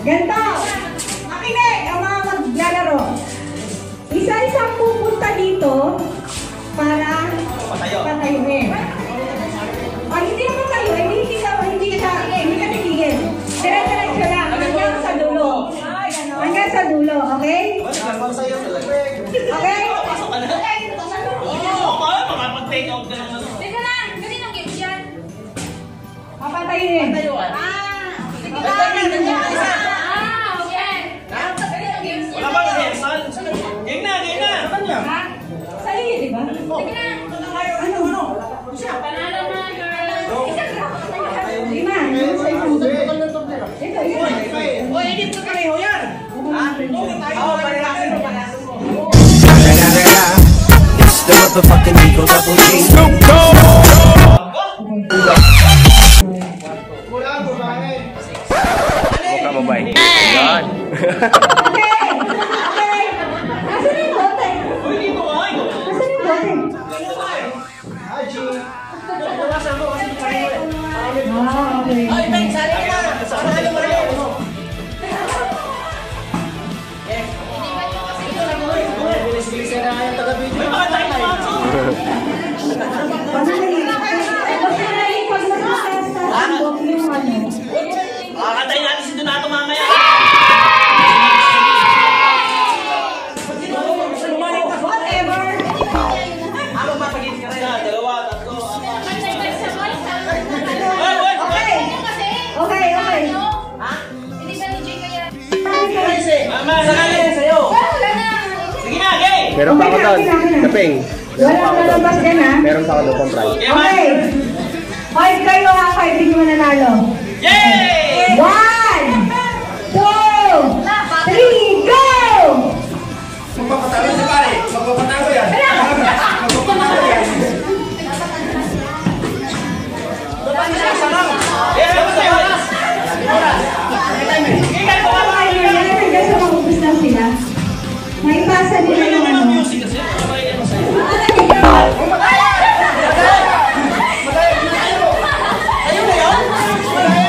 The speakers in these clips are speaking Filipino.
Ganito. Makinig ang mga maglalaro. Isa-isang pupunta dito para patayuhin. O, hindi naman tayo. Hindi ka tigigil. Dire-diretso lang. Hanggang sa dulo. Hanggang sa dulo, okay? Okay? Makapag-take out ka naman. Teka lang, kaninong games yan? Papatayuhin. Okay. Wala ba rehearsal? Game na! Ha? Sa iyo, di ba? Sige na. Ano? Panalo na, girl. Lima. Ito. O, edit ko pareho yan! Ha? Oo, pareho. It's the motherfucking Eagle Double G. Snoop Dogg. Mukha mo ba? Yan. Okay. Nasaan yung bote? Uy, dito ay! Nasaan yung bote? Okay. Ay, Ben, sali ka! Sali mo rin! Bilis-bilis na nga yung taga-video. May mga tayo mga ito! Makakatayin natin si Donato mamaya! Whatever. Ako mapagin ka rin. Dalawa, tatlo, apat. Okay. Ha? Hindi ba ni Jay kaya? Mama, sakali yan sa'yo. Sige na, gay! Meron pa ako doon. Kaping. Walang lalabas yan, ha? Meron pa ako doon. Pang-try. Okay, man. Okay. Hoy, kayo ha, kayo hindi mo nanalo. Yay! 1, 2, 3, go! Magpapatalo si pare. Magpapatalo yan. Yes, ako sa'yo. Hanggang sa maubos na sila. May pasa nila yung ano. Music kasi. Sabay yan sa'yo. Ayun na yun?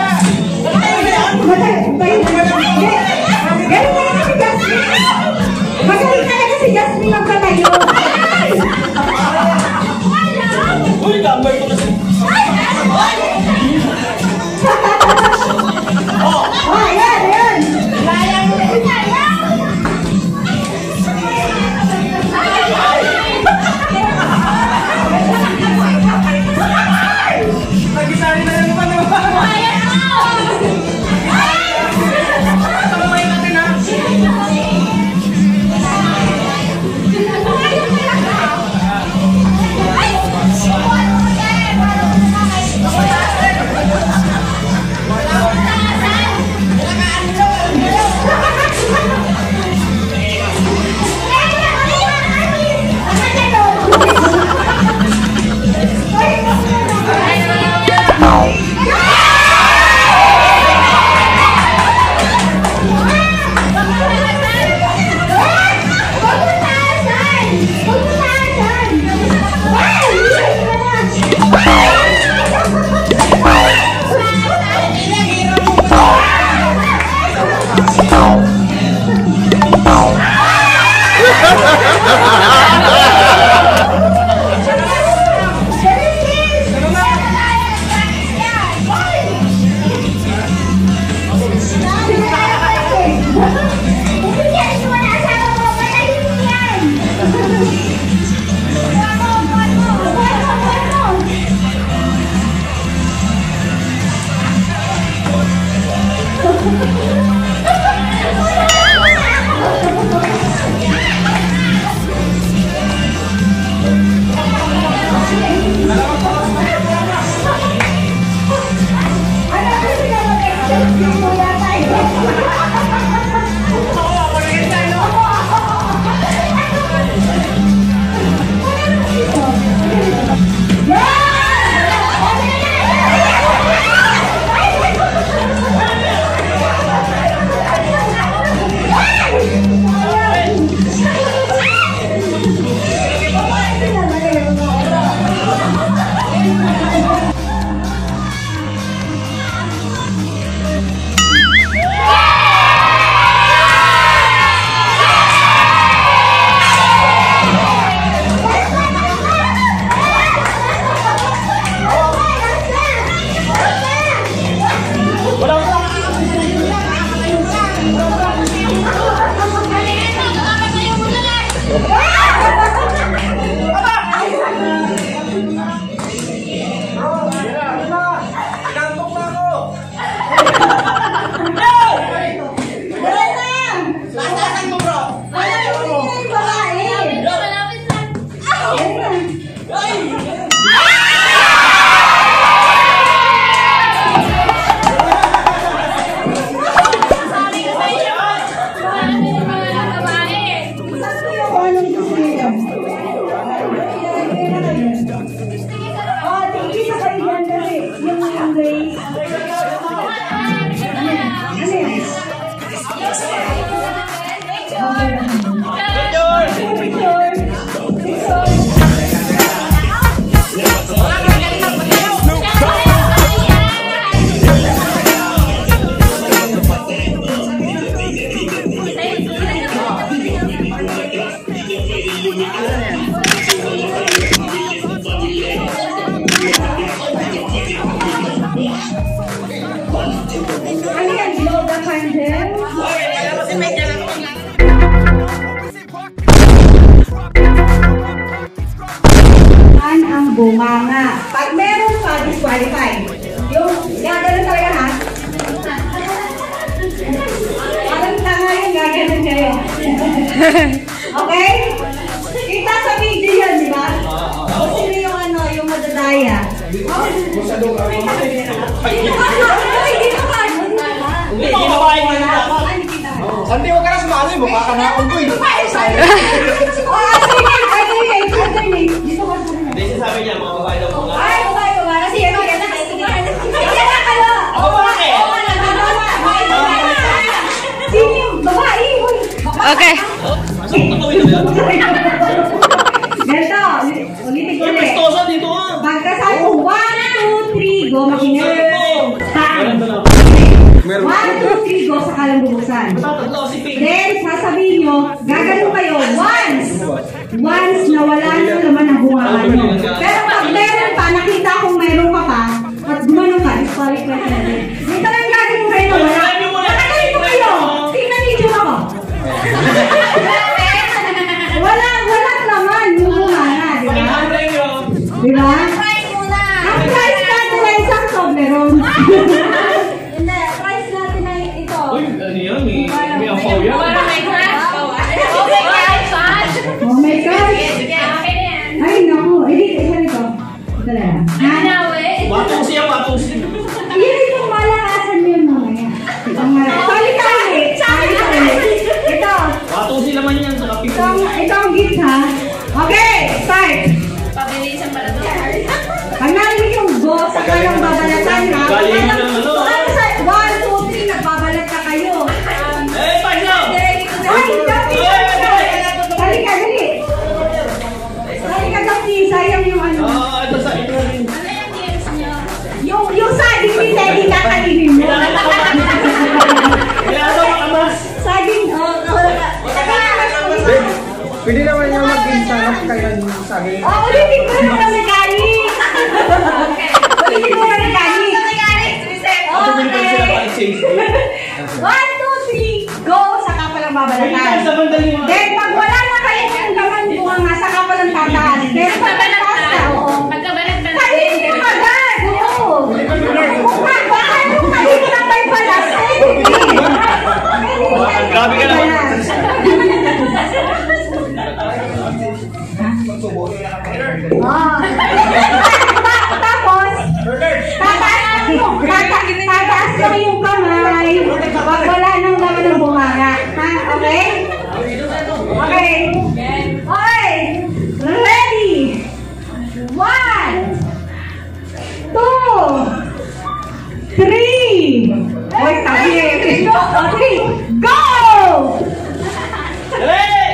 Ano yan? Blow the candle? Ang bunganga. Pag meron pa, disqualified. Yung, gano'n talaga ha? Parang tanga yung gaganon kayo. Okay? Kita sa video yan, di ba? O sino yung ano, yung madadaya? Dito ka! Hindi, ginawain mo na dapat. Sandi, huwag ka na sumali mo. Baka na akong boy. Sige, alternate. Dito ka sa Hindi, sinasabi niya, mga babae daw mga. ay, babae. Sige, Ako ba eh? sino yung babae? Okay. Masok ko tawin na yan. Ganito, ulitin ko Uy, ulit. pastosa dito ah. Pagkasal ko, 1, 2, 3, go, makinig. Time. 1, 2, 3, go, saka lang bubuksan. Tatlo si Pink. Then, sasabihin nyo, gagano kayo, once na wala nyo naman ang bunga nyo. Pero pag meron pa, nakita kong meron ka pa, at gumanong ka, disqualify ka natin. Dito lang gagano kayo na wala. Nakatayin ko kayo. Tingnan niyo ako. Wala naman yung bunga na, di ba? Pag-handle nyo. Di ba? Price muna. Ang price natin ay isang Toblerone. Hindi, price natin ay ito. Uy, ano yan? May apaw yan. Para may crush. Oh my gosh. Oh my gosh! Okay na yan. Ay, naku. Isa nito. Ito lang. Batong siya, batong siya. Yan yung malakasan yun mamaya. Solitary. Ito. Batong sila man yan sa kapit. Ito ang gift ha. Okay, start. Pabilisan pala to. Pag narinig yung go, saka lang babalatan ha. Galing na ng ano. 1, 2, 3, nagbabalat ka kayo. Eh, paano? Ay, dami! Dali ka, dali. Dali ka, dali. Sayang yung ano. Ito sa inyo rin. Ano yung deals nyo? Yung saging ni Teddy kakalinin mo. Kaya sa makamas. Saging, Pwede naman yung mag-insanas kayo sa akin. ulitin ko na ng mechanic. Ulitin ko na ng mechanic. Ako pinipag sila pa exchange. 1, 2, 3, go! Saka palang Pwede tayo sa babalatan. bandali mo. Then, pag wala na kayo ng laman bunga nga, saka palang tataas. Then, pag tataas ka, oo. Pagkabalat-balat. Kainin mo agad! Oo! Baka nung kayo na tayo pala, Grabe ka naman. Tapos, tataas mo yung kamay. Pag wala nang laman ng bunganga. Ha? Okay? Okay. Okay. Ready? 1, 2, 3. Oy, sabi eh. 3, go! Hey!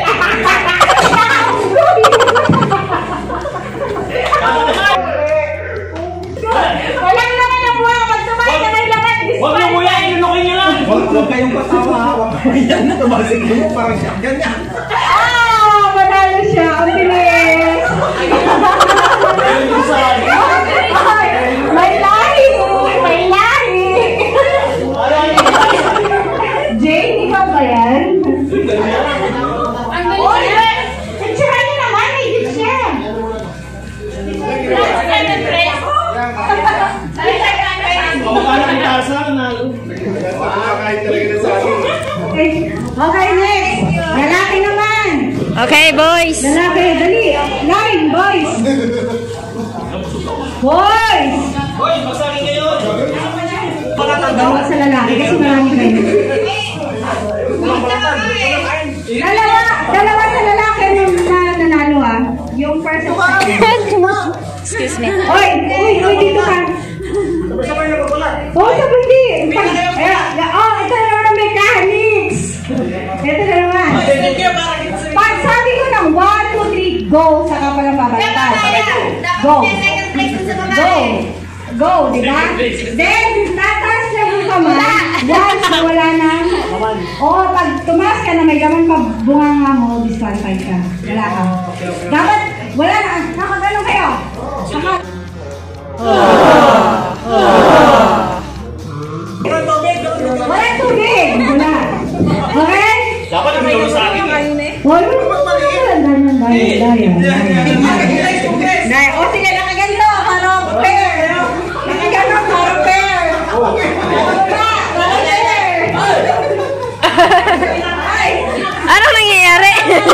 Walang laman ng buha. Pag tumayo na may laman, Huwag mo mo yan, inunukin nyo lang. Huwag kayong patawa ha. Huwag kayong yan. Tumasig mo parang siya. Ganyan. Manalo siya. Ang bilis. Ayun yung sa akin. May lahi. May lahi. Jane, ikaw ba yan? Ang Oy, galing. picture niyo naman. May gift siya. Kamukha ng tasa, nanalo. Kumakain talaga na sa akin. Okay, next. Lalaki naman. Okay, boys. Lalaki, dali. Line, boys. Boys. Hoy, magsari kayo. Bawat sa lalaki kasi marami kayo. Dalawa sa lalaki nung nanalo ah. Yung first and second. Excuse me. Oy, dito ka. Oh, sabi hindi. Ito na naman mechanics. Ito na naman. Pag sabi ko ng 1, 2, 3, go, saka palang babalikan. Go. Go. Go, di ba? Then, tataas lang yung kamay. Once na wala na. Oo, pag tumaas ka na may gaman pa bunganga mo, disqualified ka. Wala ka. Dapat, wala na. Nakaganon kayo. Saka, Dapat ang mayroon sa akin. Hoy, o sige, nakaganto, parang pair. Nakaganto, parang pair. Anong nangyayari?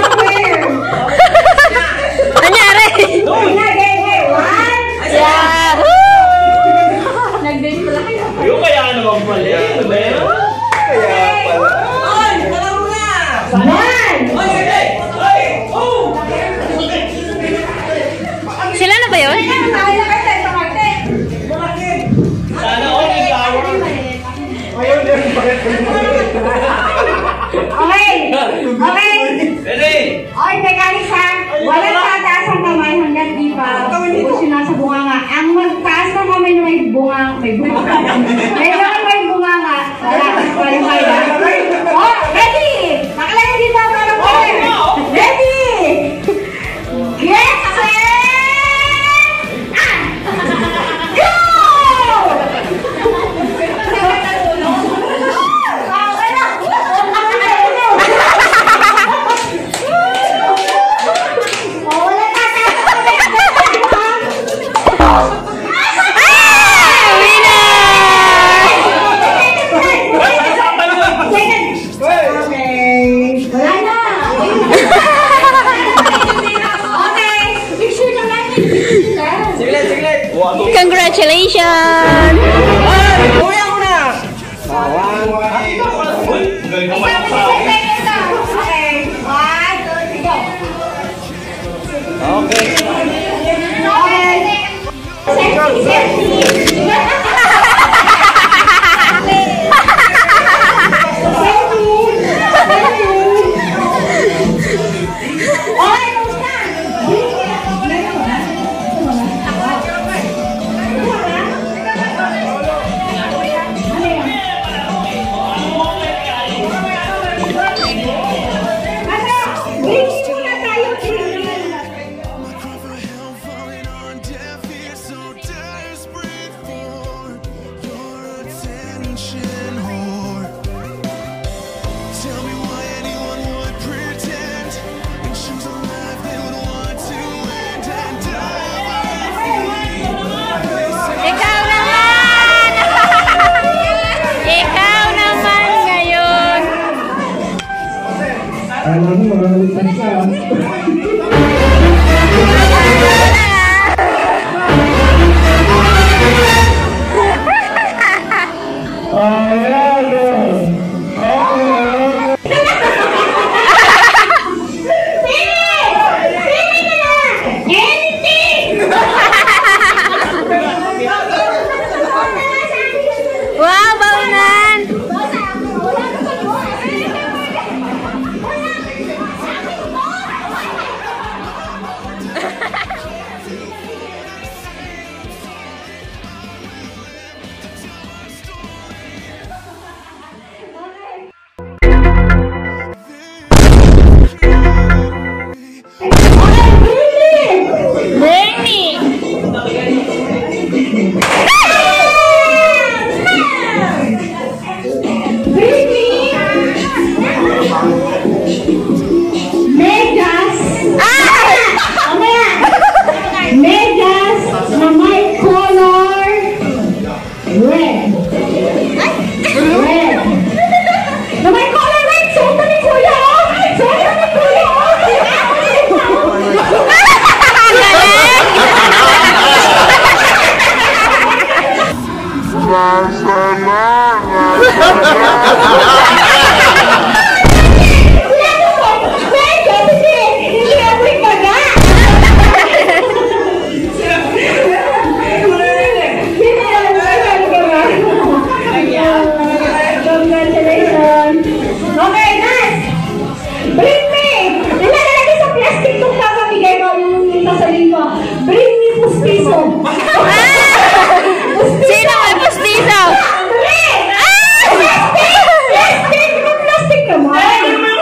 Nangyari? Yahoo! Nag-date pala kayo. Yung kaya naman pala. Ano ba yun? Kaya pala. Sila na ba yun? Sana all in flower. Okay. Ready? Okay, mechanics ha. Walang tataas ang kamay hanggat di pa pusin nasa bunganga. Ang magtaas ng kamay na may bunganga. Ngayon may bunganga. Wala. Qualify na. Oh, ready! Nakalagay dito para po. Ready! Get set! Go! Congratulations! Galing naman ako sa akin. Ikaw naman! Ikaw naman ngayon! Alam mo, magalitan ka. Wow, baunan! Bernie! Megas na may color red. Red. Na may color red. Suot ni Kuya. Suot ni Kuya. Congratulations. Okay, guys. Bring me. Ilalagay sa plastic itong kakabigay ko yung sasabihin ko. Bring me pustiso. Sino may pustiso? Plastic! Plastic naman.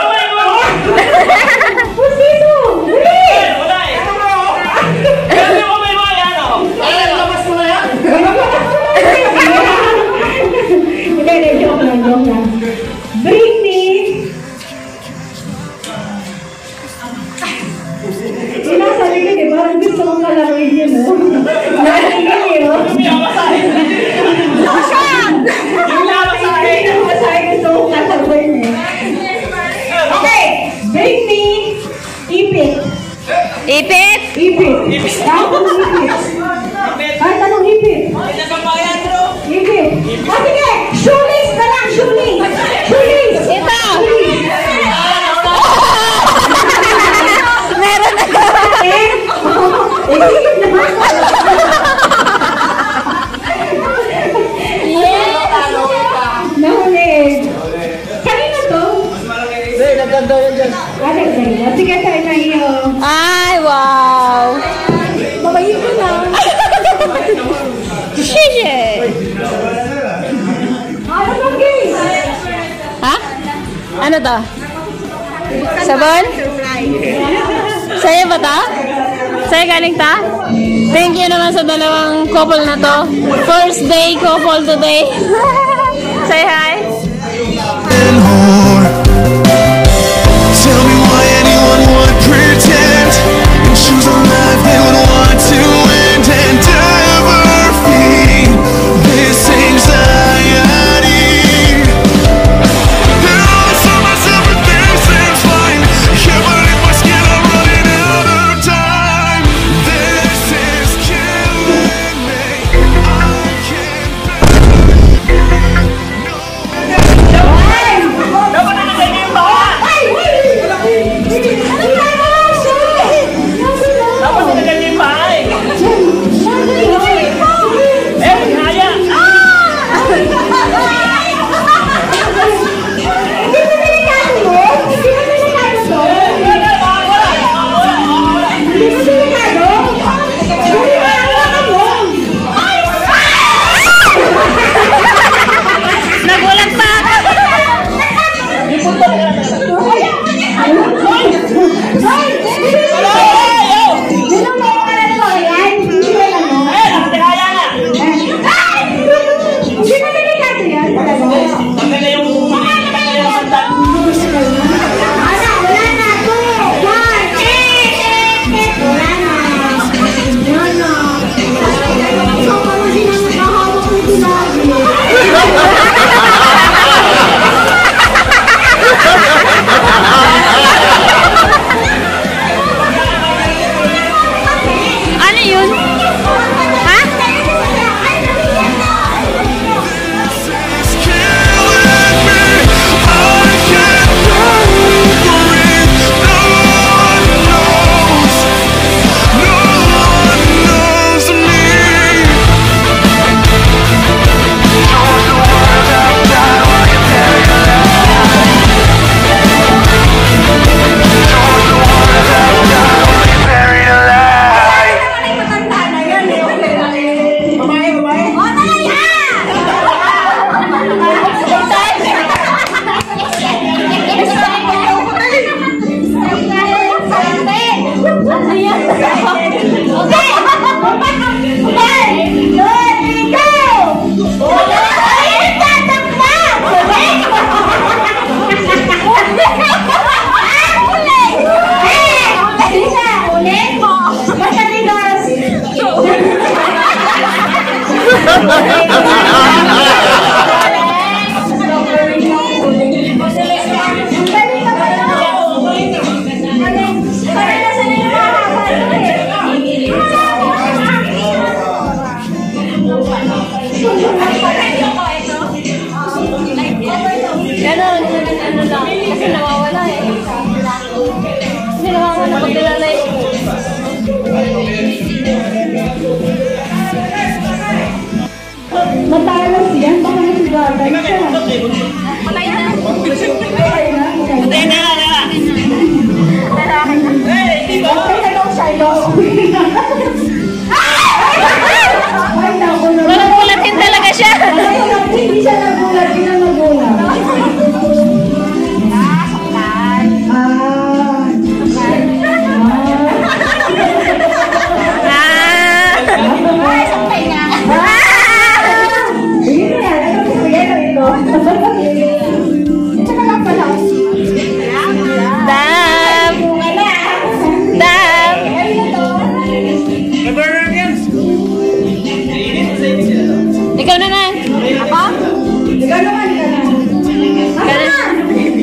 Pustiso. Bring! Wala eh. Kasi ako may mga yan oh. Labas mo na yan. Hindi, joke lang. Bring me palaruin yun, no? Nakatingin yun. Yung masahe gusto kong kalaruin eh. Okay, bring me ipit. Ipit. Ipit. Tanong ipit. Ay, tanong ipit. Ipit. O sige, shoelace na lang, shoelace. Shoelace. Ito. Meron na. Nahuli. Kanina to? Hindi, naganda yan dyan. Sige, tayo na iyo. Ay, wow. Babayin ko na. Shit. Ano to, guys? Ha? Ano to? Sabon? Sa'yo ba to? Sa'yo galing ta? Thank you naman sa dalawang couple na to. First day couple today. Say hi. And more. Tell me why anyone would pretend and choose a life they would want to end and ever feel this anxiety. And also myself and things seems fine. Can't believe my skin, I'm running out of time. This is killing me. I can't bear no.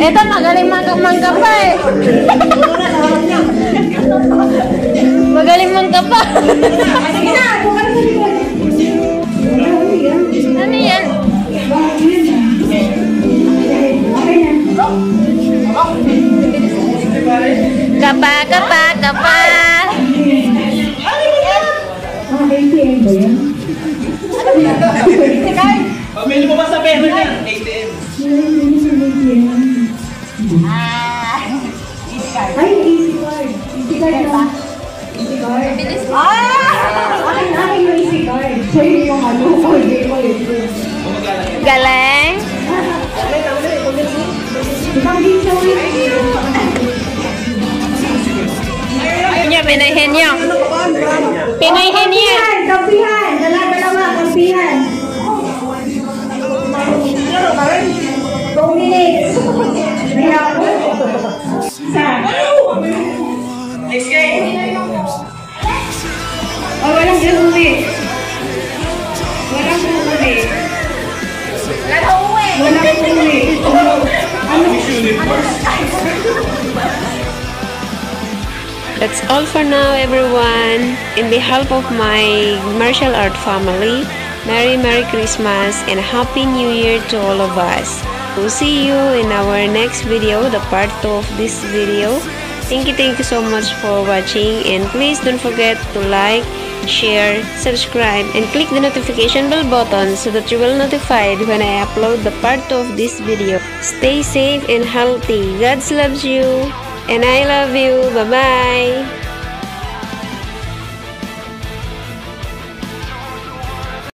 Ito, magaling mangka pa eh. Magaling mangka pa. Sige na, kung ano sa likod. Ano yan? Okay na. Kapa, kapa, kapa. ATM ba yan? Pamili mo ba sa pera niya? ATM. Ay, easy card. Easy card ba? Easy card. Akin yung easy card. Sa'yo yung ano, order ko ito. Galing. Ikaw din sa Niya, pinayhin niya. Pinayhin niya. Kampihan! Dalawa, kampihan! 2 minutes! May ako. Isa. Next game. Oh, walang uuwi. Walang uuwi. Walang uuwi. That's all for now, everyone. In behalf of my martial art family, Merry Christmas and Happy New Year to all of us. We'll see you in our next video, the part 2 of this video. Thank you so much for watching, and please don't forget to like, share, subscribe, and click the notification bell button so that you will be notified when I upload the part 2 of this video. Stay safe and healthy. God loves you, and I love you. Bye-bye.